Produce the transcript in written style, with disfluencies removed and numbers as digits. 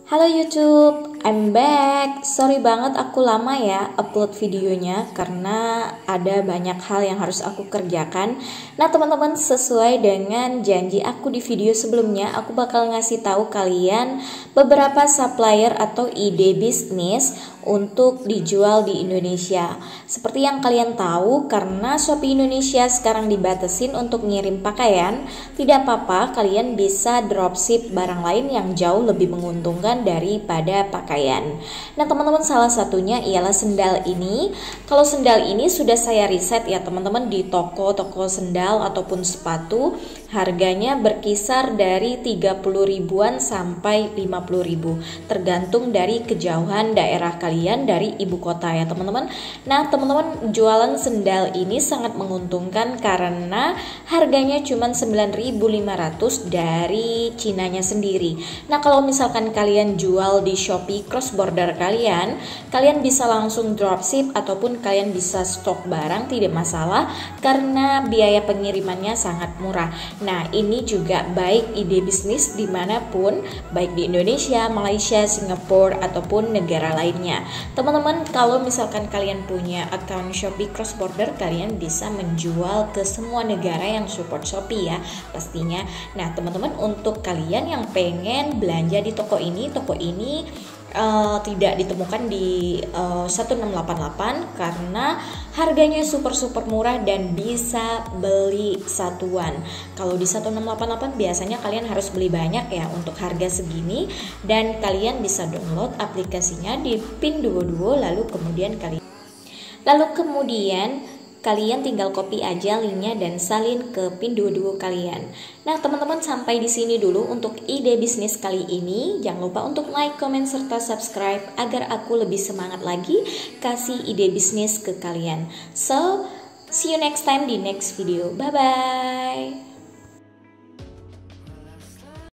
Halo YouTube, I'm back. Sorry banget aku lama ya upload videonya karena ada banyak hal yang harus aku kerjakan. Nah teman-teman, sesuai dengan janji aku di video sebelumnya, aku bakal ngasih tahu kalian beberapa supplier atau ide bisnis untuk dijual di Indonesia. Seperti yang kalian tahu, karena Shopee Indonesia sekarang dibatasin untuk ngirim pakaian, tidak apa-apa, kalian bisa dropship barang lain yang jauh lebih menguntungkan daripada pakaian. Nah teman-teman, salah satunya ialah sendal ini. Kalau sendal ini sudah saya riset ya teman-teman, di toko-toko sendal ataupun sepatu harganya berkisar dari 30 ribuan sampai 50 ribu, tergantung dari kejauhan daerah kalian dari ibu kota ya teman-teman. Nah teman-teman, jualan sendal ini sangat menguntungkan karena harganya cuma 9.500 dari Cinanya sendiri. Nah kalau misalkan kalian jual di Shopee cross border kalian bisa langsung dropship ataupun kalian bisa stok barang, tidak masalah karena biaya pengirimannya sangat murah. Nah ini juga baik ide bisnis dimanapun, baik di Indonesia, Malaysia, Singapura ataupun negara lainnya. Teman-teman, kalau misalkan kalian punya account Shopee cross border, kalian bisa menjual ke semua negara yang support Shopee ya pastinya. Nah teman-teman, untuk kalian yang pengen belanja di toko ini tidak ditemukan di 1688 karena harganya super murah dan bisa beli satuan. Kalau di 1688 biasanya kalian harus beli banyak ya untuk harga segini, dan kalian bisa download aplikasinya di Pinduoduo, lalu kemudian kalian tinggal copy aja linknya dan salin ke Pinduoduo kalian. Nah teman-teman, sampai di sini dulu untuk ide bisnis kali ini. Jangan lupa untuk like, comment, serta subscribe agar aku lebih semangat lagi kasih ide bisnis ke kalian. So, see you next time di next video. Bye-bye.